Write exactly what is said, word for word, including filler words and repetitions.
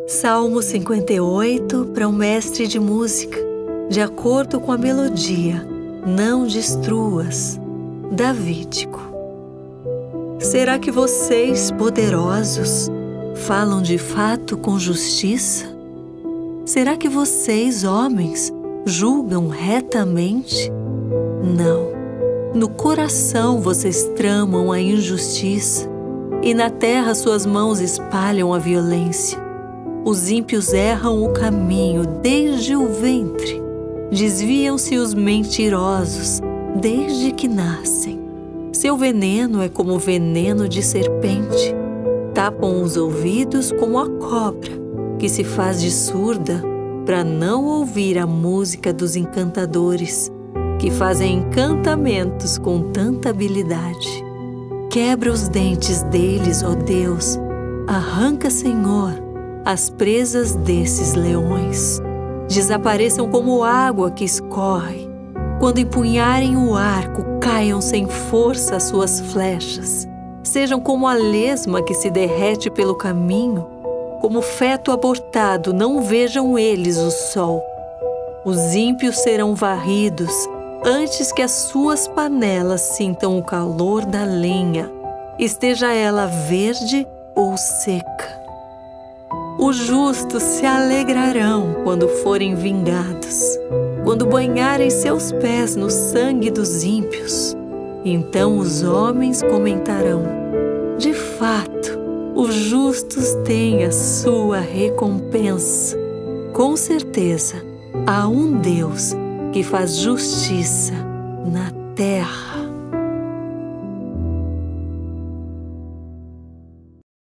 Salmo cinquenta e oito para um mestre de música, de acordo com a melodia, não destruas. Davídico. Será que vocês, poderosos, falam de fato com justiça? Será que vocês, homens, julgam retamente? Não. No coração vocês tramam a injustiça, e na terra suas mãos espalham a violência. Os ímpios erram o caminho desde o ventre, desviam-se os mentirosos desde que nascem. Seu veneno é como veneno de serpente, tapam os ouvidos como a cobra, que se faz de surda para não ouvir a música dos encantadores, que fazem encantamentos com tanta habilidade. Quebra os dentes deles, ó Deus, arranca, Senhor, as presas desses leões. Desapareçam como água que escorre. Quando empunharem o arco, caiam sem força as suas flechas. Sejam como a lesma que se derrete pelo caminho, como feto abortado, não vejam eles o sol. Os ímpios serão varridos antes que as suas panelas sintam o calor da lenha, esteja ela verde ou seca. Os justos se alegrarão quando forem vingados, quando banharem seus pés no sangue dos ímpios. Então os homens comentarão: de fato, os justos têm a sua recompensa. Com certeza, há um Deus que faz justiça na terra.